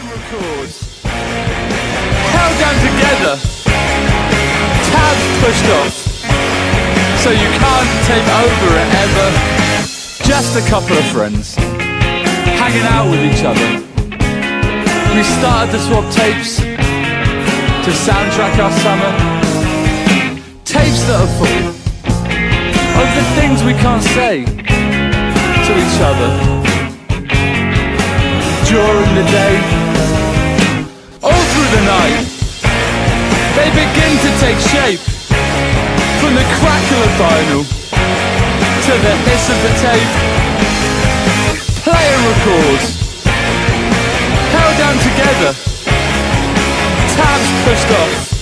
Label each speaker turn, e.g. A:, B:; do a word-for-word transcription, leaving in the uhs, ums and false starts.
A: and record. Held down together, tabs pushed off, so you can't tape over it ever. Just a couple of friends, hanging out with each other. We started to swap tapes to soundtrack our summer. Tapes that are full of the things we can't say to each other during the day, all through the night. They begin to take shape, from the crackle of vinyl to the hiss of the tape. Play and record, held down together, tabs pushed off,